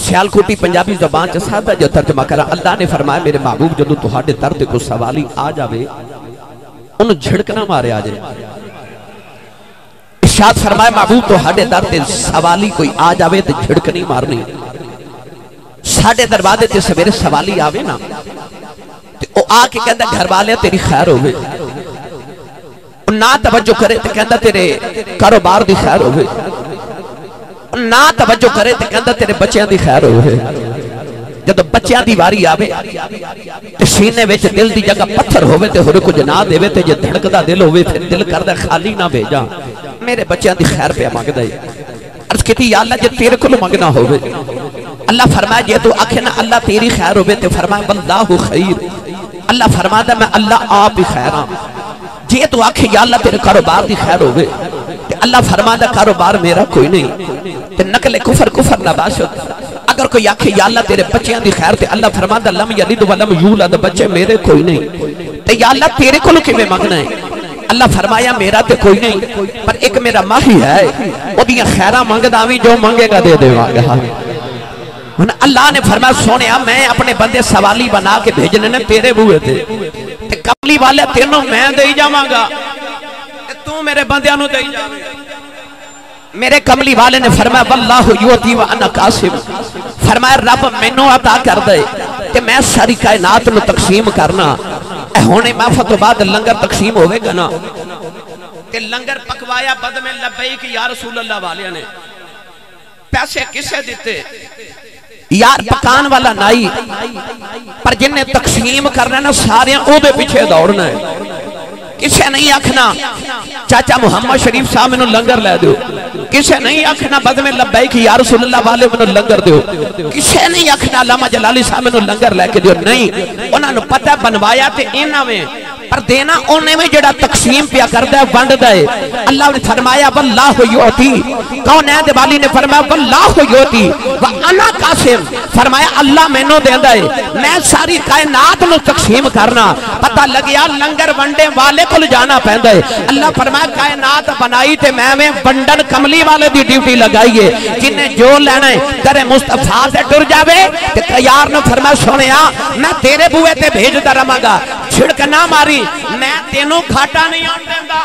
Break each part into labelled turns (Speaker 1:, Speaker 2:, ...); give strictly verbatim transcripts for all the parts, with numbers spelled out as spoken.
Speaker 1: सियालकोटी पंजाबी ज़बान च सादा जो तर्जमा करा। अल्लाह ने फरमाया मेरे महबूब जदों तुहाडे दर ते कोई सवाली आ जावे उन्हें झिड़कना मारे आ जाए। इरशाद फरमाया महबूब तुहाडे दर ते सवाली कोई आ जावे तो झिड़कनी मारनी। साडे दरवाजे ते सवेरे सवाली आवे ना ते ओ आके कहंदा घर वाले तेरी खैर होवे, ना तवज्जो करे तो कहंदा तेरे कारोबार दी खैर होवे, ना तवज्जो करे तो कहंदा तेरे बच्चों की खैर होवे। जब बच्चों की वारी आवे तो सीने विच दिल की जगह पत्थर होवे ते होरे कुछ ना देवे ते जे धड़कदा दिल होवे फिर दिल करदा खाली ना भेजा। मेरे बच्चों की खैर पे मंगदा है। अर्ज कीती या अल्लाह जे तेरे को मंगना होवे, अल्लाह फरमाया जे तू आखे ना अल्लाह तेरी खैर होवे ते फरमाया वल्लाहु खैर, अल्लाह फरमादा मैं अल्लाह आप ही खैर हां। जे तू आखे या अल्लाह तेरे कारोबार की खैर होवे ते अल्लाह फरमादा कारोबार मेरा कोई नहीं ते नकले कुफर कुफर ना बाशत। अगर कोई आखे या अल्लाह तेरे बच्चों की खैर ते अल्लाह फरमादा लम यलिद वलम यूलद, बच्चे मेरे कोई नहीं ते या अल्लाह तेरे को किवें मंगना है। अल्लाह फरमाया मेरा तो कोई नहीं पर एक मेरा माही है, ओदियां खैरां मंगदा भी जो मंगेगा दे देवांगा। हुण अल्लाह ने फरमाया सोनिया मैं अपने बंदे सवाली बना के भेजने ने तेरे बूहे ते ते कमली वाले तेनों मैं देई जावांगा ते तू मेरे बंदियां नूं देई जावेंगा। मेरे कमली वाले ने फरमाया वल्लाहु युती व अना कासिम, फरमाया रब मैनू अता कर दे ते मैं सारी कायनात नूं तकसीम करना। हुणे माफा तो बाद लंगर तकसीम होवेगा ना ते लंगर पकवाया बद में लब्बैक या रसूल अल्लाह वाले ने पैसे किसे दिते यार पकान वाला नाई, पर जिन्हें तकसीम करना ना सारे ओदे पीछे दौड़ना है। किसे नहीं आखना चाचा मुहम्मद शरीफ साहब मैनू लंगर लै दो, किसे नहीं आखना बद में लब्बैक या रसूल अल्लाह वाले मैनू लंगर दो, किसे नहीं आखना अल्लामा जलाली साहब मैनू लंगर लैके दो। नहीं, उन्होंने पता बनवाया ते इन्हां में पर देना उन्हें में जेड़ा तकसीम पिया करदा है वंडदा है। अल्लाह ने फरमाया वल्लाहु युती, कौन है दिवाली ने फरमाया वल्लाहु युती व अना कासिम, फरमाया अल्लाह मैनू देंदा है मैं सारी कायनात नूं तकसीम करना। पता लग्या लंगर वंडे वाले को जाना पैंदा है। अल्लाह फरमाया कायनात बनाई ते मैं में वंडन कमली वाले दी ड्यूटी लगाई है। जिन्हें जो लेना है तेरे मुस्तफा से टुर जावे ते तैयार ने फरमाया सोनिया मैं तेरे बूहे ते भेजदा रहांगा, छिड़क ना मारी मैं तेनों खाटा नहीं आन देंदा।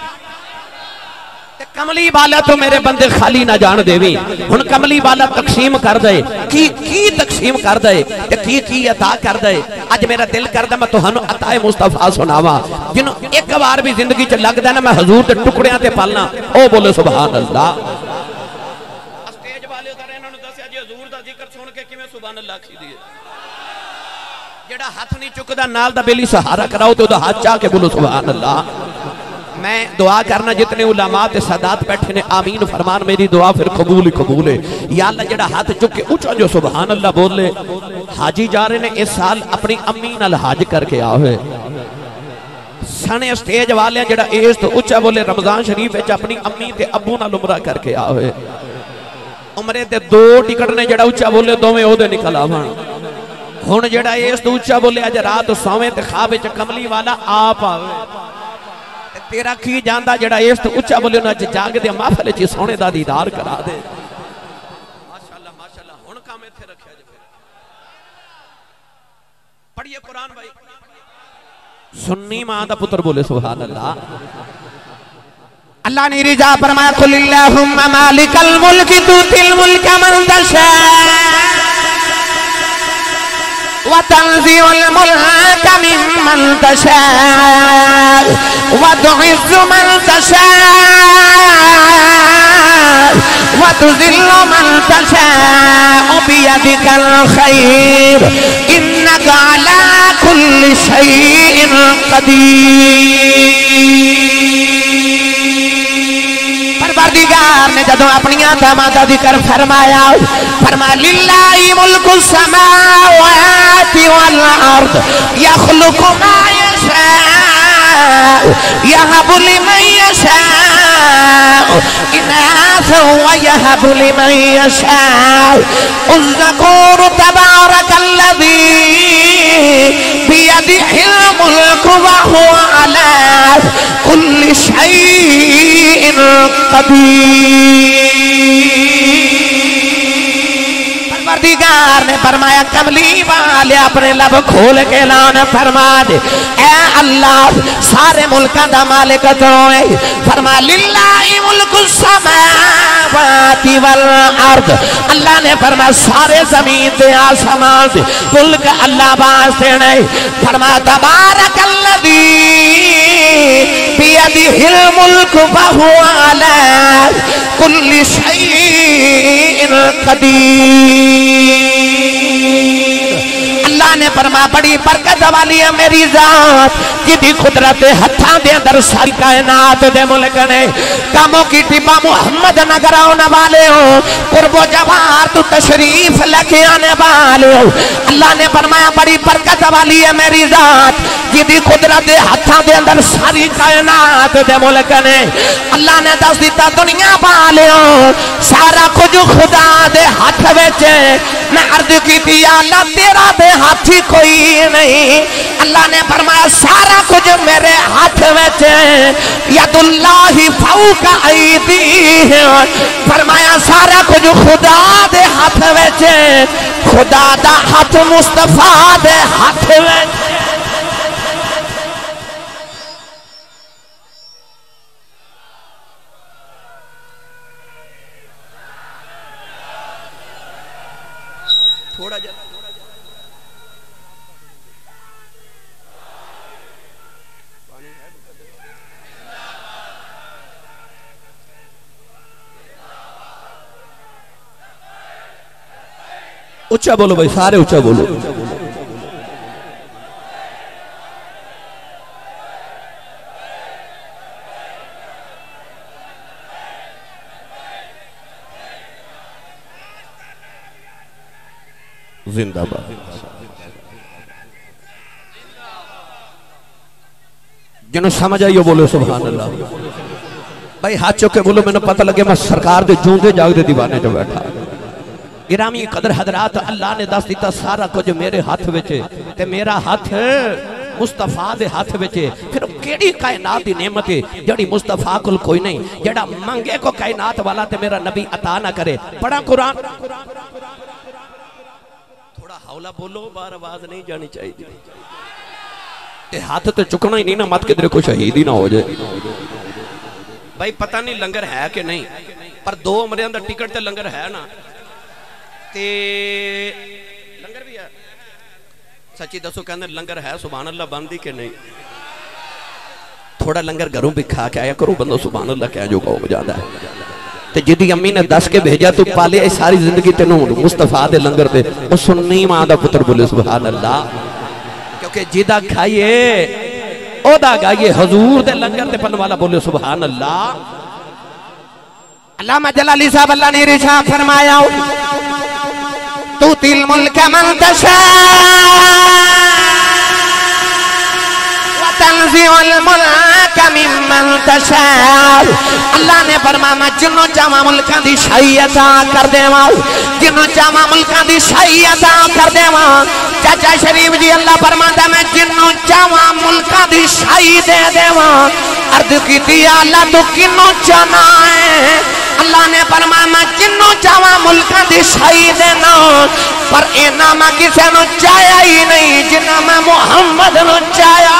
Speaker 1: कमली वाला तो मेरे बंदे खाली ना जान देवी। हुण कमली वाला तकसीम कर दे की की तकसीम कर दे ते की की अता कर दे। अज मेरा दिल करदा मैं तुहानू अताए मुस्तफा सुनावा जिन्हों एक बार भी जिंदगी च लगदा ना मैं हजूर दे टुकड़ियां ते पालना। ओ बोले सुभान अल्लाह। स्टेज वाले उधर इन्हां नू दस्सिया जी हजूर दा जिक्र सुन के किवें सुभान अल्लाह आखीदी है। जेड़ा हाथ नहीं चुकदा नाल दा बेली सहारा कराओ ते ओदा हाथ चा के बोलो सुभान अल्लाह। मैं दुआ करना जितने उलमा ते सादात बैठे ने आमीन फरमान, मेरी दुआ फिर कबूल ही कबूल है। या अल्लाह जेड़ा हाथ चुक के ऊंचा जो सुभान अल्लाह बोले। हाजी जा रहे ने इस साल अपनी अम्मी नाल हज करके आवे सने स्टेज वाले जेड़ा इस तो ऊंचा बोले रमजान शरीफ विच अपनी अम्मी ते अब्बू नाल उमरा करके आवे। उमरे ते दो टिकट ने जेड़ा ऊंचा बोले दोवें ओदे निकल आवन। हुण जेड़ा इस तो ऊंचा बोले अज रात सोवे ते ख्वाब विच कमली वाला आप आवे तेरा की जांदा जेड़ा इस तो उच्चा बोले ना जाग दे महफिल च सोने दा दीदार करा दे। माशाअल्लाह माशाअल्लाह। हुण काम इत्थे रखिया जे फिर पढ़िए कुरान भाई। सुन्नी मां दा पुत्र बोले सुभान अल्लाह। अल्लाह ने रिजा फरमाया कुलिल्लाहुम्मा मालिकल मुल्क तुतिल मुल्क मन तशा व तंज़िउल मुल्क मिम्मन तशा व तुइज़्ज़ु मन तशा व तुज़िल्लु मन तशा बियदिकल खैर इन्नका अला कुल्लि शैइन कदीर। परवरदिगार ने जदों अपनी दामां दा जिक्र फरमाया फरमाया लिल्लाहि मुल्कु समावाति वल अर्द यखलुकु मा यशा यहबु लिमन यशा इनासा व यहबु लिमन यशा उज़्कुरु तबारकल्लज़ी बियदिहिल मुल्कु व हुवा अला कुल्लि शैइन कदीर। परवरदिगार ने फरमाया कमली वाले अपने लब खोल के ऐलान फरमा दे, ऐ अल्लाह सारे मुल्कां दा मालिक तू है। फरमा लिल्लाहि मुल्कुस समावाति वल अर्द, अल्लाह ने फरमा सारे जमीन ते आसमान दे मुल्क अल्लाह वास्ते नहीं। फरमा तबारकल्लज़ी बियदिहिल मुल्क व हुवा अला कुल्लि शैइन कदीर। अल्लाह ने फरमा बड़ी बरकत वाली है मेरी जात जिदी कुदरत हथा दे अंदर सारी कायनात दे मुल्क ने। कामों की टिब्बा मुहम्मद नगर आने वाले हो, कुर्बो जवार तू तशरीफ लेके आने वाले हो। अल्लाह ने फरमाया बड़ी बरकत वाली है मेरी जात जिदी कुदरत हथा दे अंदर सारी कायनात दे मुल्क ने। अल्लाह ने दस दिता दुनिया वाले हो सारा कुछ खुदा दे हाथ विच। मैं अर्ज की थी अल्लाह तेरा दे हाथी कोई नहीं। अल्लाह ने फरमाया सारा कुछ मेरे हाथ विच, यदुल्लाहि फौका ऐदीहिम। फरमाया सारा कुछ खुदा दे हाथ विच, खुदा दा हाथ मुस्तफा दे हाथ विच। थोड़ा जरा ऊंचा बोलो भाई, सारे ऊंचा बोलो। जिंदाबाद। जिन्हों समझ आई बोलो सुभान अल्लाह। भाई हाथ चुके बोलो मैंने पता लगे मैं सरकार दे जूंदे जागदे दीवाने च बैठा। गिरामी कदर हजरात अल्लाह ने दस दिता सारा कुछ मेरे हाथ विच ते मेरा हाथ मुस्तफा दे हाथ विच। फिर केड़ी कायनात दी नेमत है जड़ी मुस्तफा कोल कोई नहीं, जड़ा मंगे को कायनात वाला ते मेरा नबी अता ना करे। पढ़ा कुरान। थोड़ा हौला बोलो, बार आवाज नहीं जानी चाहिए। ते हाथ तो चुकना ही नहीं ना, मत किधरे को शहीद ही ना हो जाए। भाई पता नहीं लंगर है कि नहीं, पर दो उमरियां दा टिकट ते लंगर है ना। ते लंगर भी है, सच्ची दसो कहते लंगर है सुभान अल्लाह बंदी के नहीं। थोड़ा लंगर घरों भी खा के आया करो, बंदो सुभान अल्लाह कह जो हो जाता है। ते जिदी अम्मी ने दस के भेजा तू पाले सारी जिंदगी तेनों मुस्तफा दे लंगर पे वो सुन्नी मां दा पुत्र बोले सुभान अल्लाह। क्योंकि जिदा खाइए ओदा गाइए, हजूर दे लंगर ते पन वाला बोले सुभान अल्लाह। अल्लामा जलाली साहब अल्लाह ने इरशाद फरमाया तू तिल मुल्क मन तशा व तंज़िउल मुल्क मिम्मन तशा। अल्लाह ने फरमाया जिन्हों चावा मुल्कां दी शाही अता कर देवा, जिन्हों चावा मुल्कां दी शाही अता कर देवा। चाचा शरीफ जी अल्लाह फरमाता मैं जिन्हों चावा मुल्कां दी शाही दे देवा। अर्ज कीती अल्लाह तू किन्नों चाहना है? अल्लाह ने फरमाया मैं जिन्नों चावा मुल्कां दी शाही देना, पर इना मैं किसी नूं चाहया ही नहीं जिन्ना मैं मुहम्मद नूं चाहया।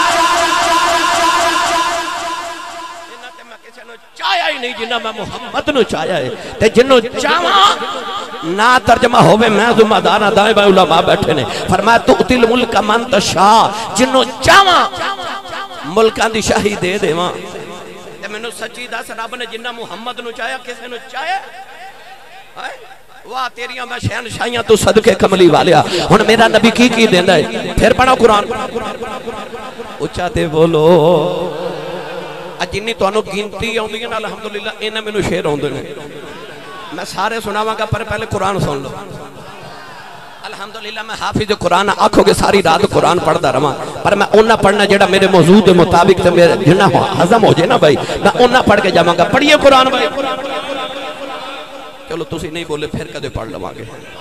Speaker 1: चाहया ही नहीं जिन्ना मैं मुहम्मद नूं चाहया है। ते जिन्नों चावा ना तर्जमा होवे मैं जुम्मेदार दाएं बाएं उलमा बैठे ने। फरमाया तू तिल मुल्क मन तशा, जिन्नों चावा मुल्कां दी शाही दे देवा। मैनू सच्ची दस रब ने जिन्ना मुहम्मद नूं चाहया किसी नूं चाहया? वाह तेरिया मैं शहनशाहियां तू सदके कमली वालिया। हुण मेरा नबी की की देंदा है? फिर पढ़ो कुरान उच्चा ते बोलो। जिन्नी तुहानू गिनती आउंदी है ना अलहमदुलिल्लाह इन्हां मैनू शेर आउंदे ने। मैं सारे सुनावांगा पर पहले कुरान सुन लो। अल्हम्दुलिल्लाह मैं हाफिज कुरान आखोगे सारी रात कुरान पढ़ता रहा, पर मैं उन्ना पढ़ना जेड़ा मेरे मौजूद के मुताबिक ते मेरे जिन्ना हजम हो जाए ना भाई मैं उन्ना पढ़ के जावांगा। पढ़िए कुरान भाई। चलो तुसी नहीं बोले फिर कदे पढ़ लवांगे।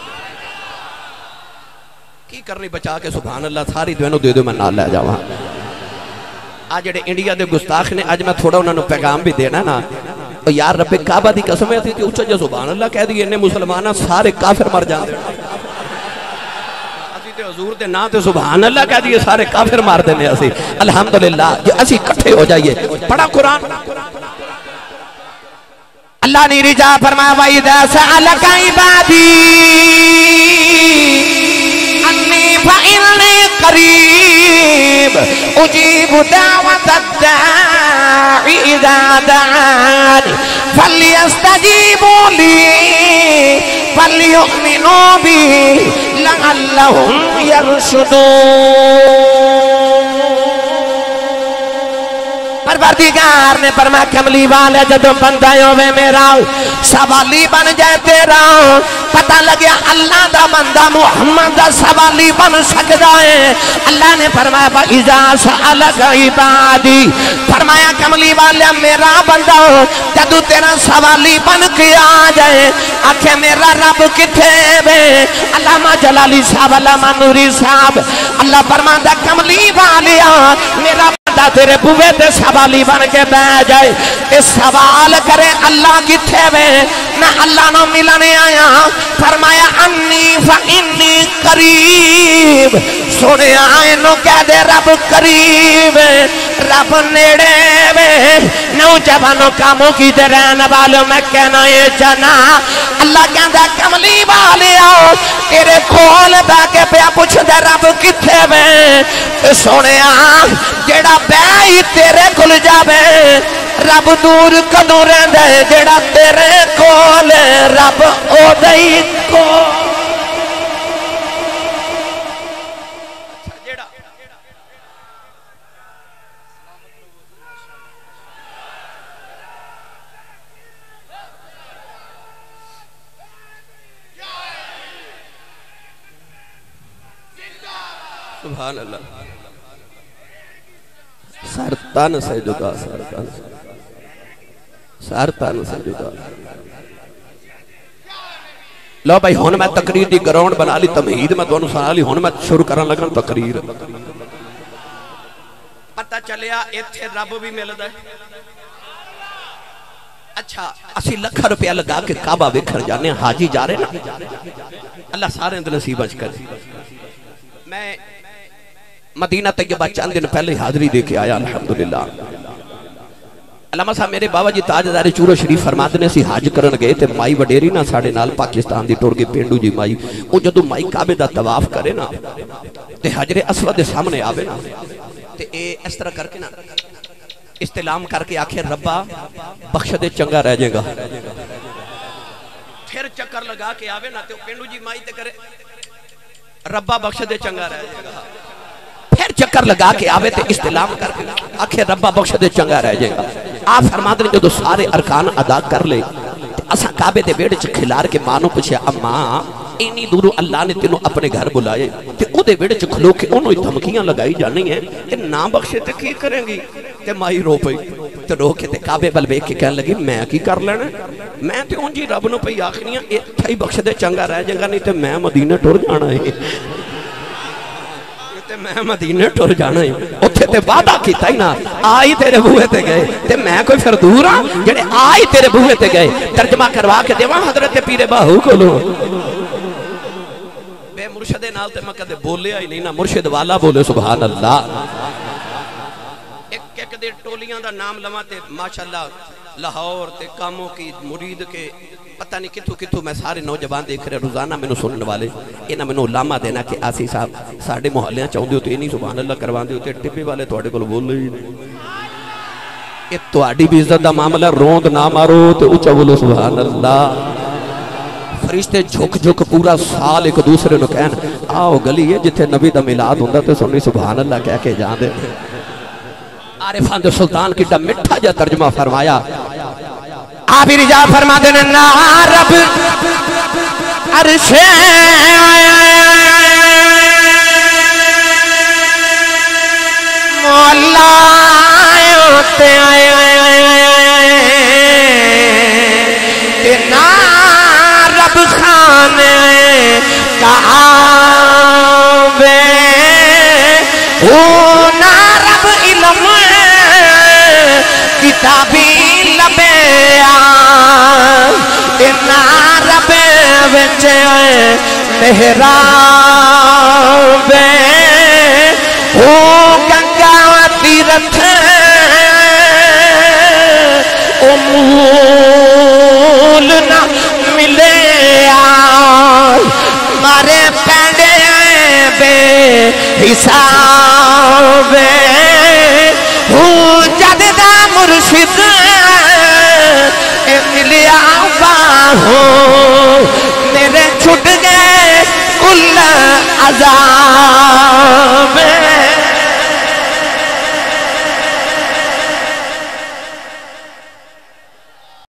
Speaker 1: की करनी बचा के सुभान अल्लाह सारी दोनों दे दो मैं नाल लै जावां। आज जेडे इंडिया के गुस्ताख ने अज मैं थोड़ा उन्होंने पैगाम भी देना ना यार रब्बे काबा दी कसम है कि उच्चा जो सुभान अल्लाह कह दी इन्ने मुसलमान सारे काफिर मर जाते हजूर दे ना ते सुभान अल्लाह कह दिए सारे काफिर मार देने असी अल्हम्दुलिल्लाह जे असी इकट्ठे हो जाइए पढ़ा कुरान अल्लाह ने रिजा फरमाया वाई दा सअलका इबादी अन्नी फइन्नी करीब उजीबु दावत दाई इज़ा दआनी फल्यस्तजीबू ली फल्युमिनू बी लअल्लहुम यरशुदून। परवरदिगार ने फरमाया कमली वाले जदों बंदा होवे मेरा सवाली बन जाए तेरा पता लगे अल्लाह दा बंदा मुहम्मद दा सवाली बन सकता है। अल्लाह ने फरमाया इज़ा सअलका इबादी फरमाया कमली वाले मेरा बंदा जदों तेरा सवाली बन के आ जाए आखे मेरा रब किथे वे अल्लामा जलाली साहब अल्लामा नूरी साहब अल्लाह फरमांदा कमली वालिया मेरा तेरे बुवे ते सवाली बन के बह जाए इस सवाल करे अल्लाह किथे वे मैं अल्लाह नो मिलने आया फरमाया अन्नी फइन्नी करीब सोने इनू कह दे रब करीब रब नेड़े वे नौजवानों कामों की रहन वालों मैं कहना ये जना अल्लाह कहता कमली वाले आओ तेरे कोल बह के पिया पुछदा रब किथे वे सोने जेड़ा बह तेरे कोल जावे रब दूर कदों रहिंदा है जेड़ा तेरे कोल रब ओदा ही कोल सुभान अल्लाह सर तन से जुदा सर तन सर तन से जुदा। लो भाई हुण मैं तकरीर दी ग्राउंड बना ली तमहीद मैं तुहानू सुना ली हुण मैं शुरू करन लगा तकरीर। पता चलिया इत्थे रब भी मिलदा है। अच्छा असी लख रुपया लगा के काबा वेखण जाने हाजी जा रहे ना अल्लाह सारे दे नसीबां च करे। मैं मदीना तैयबा चंद दिन पहले हाजिरी दे के आया अल्हम्दुलिल्लाह। अल्लामा साहब मेरे बाबा जी ताजदार चूरो शरीफ फरमाते ने हज करन गए ते माई वडेरी ना साडे नाल पाकिस्तान दी टुर गई पेंडू जी माई वो जदों माई काबे दा तवाफ करे ना ते हजरे असवद दे सामने आवे ना ते ए इस तरह करके ना इस्तिलाम करके आखे रब्बा बख्श दे चंगा रह जाएगा। फिर चक्कर लगा के आवे ना ते पेंडू जी माई ते करे रब्बा बख्श दे चंगा रह जाएगा। फिर चक्कर लगा के आवे ते इस्तिलाम करके आखे रब्बा बख्श दे चंगा रह जाएगा। आप फरमाते ने जो सारे अरकान अदा कर ले असा काबे दे बेड़े च खिलार के मां नूं पुछया अम्मा इन्नी दूरों अल्लाह ने तेनों अपने घर बुलाए ते ओदे बेड़े च खलो के ओनू धमकियां लगाई जानी है ते ना बख्शे ते की करेंगी ते माई रो पई ते रो के ते काबे बल वेख के कहन लगी मैं की कर लेना मैं ते उंज ही रब नूं पई आखनियां इत्थे ही बख्श दे चंगा रह जाएगा नहीं ते मैं मदीने टुर जाना है मैं मदीने टुर जाना है उत्थे ते वादा कीता ही ना आई तेरे बूहे ते गए ते मैं कोई फिर दूर हां जेड़े आई तेरे बूहे ते गए तर्जमा करवा के देवा हजरत पीरे बाहू कोलों बे मुर्शिदे नाल ते मैं कदे बोलिया ही नहीं ना मुर्शिद वाला बोले सुभान अल्लाह। एक एक दे टोलियां दा नाम लवा ते माशाअल्लाह लाहौर ते कामों की मुरीद के पता नहीं कितों कितों मैं सारे नौजवान देख रहे रोजाना मैनू सुनने वाले इन्हें मैनू लामा देना कि आसी साहब साढ़े मोहल्ले चाहते हो तो ये नहीं सुभान अल्लाह करवाते हो तो टिब्बे वाले थोड़े को बोले ही नहीं ये थोड़ी भी इज्जत का मामला रोंद ना मारो तो उच्चा बोलो सुभान अल्लाह। फरिश्ते झुक झुक पूरा साल एक दूसरे को कहन आओ गली है जिथे नबी का मिलाद होंदा ते सुनी सुभान अल्लाह कह के जाते। आरिफान दे सुल्तान कितना मिठा जा तर्जमा फरमाया आप रिजा फरमा देना ना रब अरशे मौला ते ना रब खाने काबे ओ ना रब इल्म किताबी लबे विच मेहराबे ओ गंगा तीरथ ओ मूल ना मिले मारे पैंडे बे हिसाबे हूँ जद दा मुर्शिद मिलिया बाहों मेरे छुट गए कुल अज़ाब।